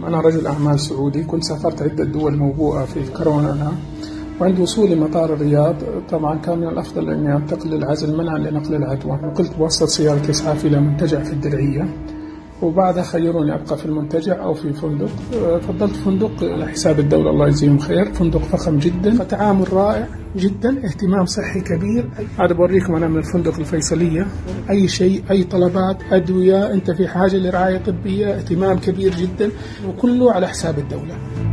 أنا رجل أعمال سعودي، كنت سافرت عدة دول موبوءة في كورونا، وعند وصولي مطار الرياض طبعا كان من الأفضل أني أنتقل للعزل منعا لنقل العدوى، نقلت بواسطة سيارة إسعاف إلى منتجع في الدرعية، وبعدها خيروني أبقى في المنتجع أو في فندق. فضلت فندق على حساب الدولة الله يجزيهم خير، فندق فخم جدا، فتعامل رائع جدا، اهتمام صحي كبير. هذا بوريكم أنا من الفندق الفيصلية، أي شيء، أي طلبات، أدوية، أنت في حاجة لرعاية طبية، اهتمام كبير جدا، وكله على حساب الدولة.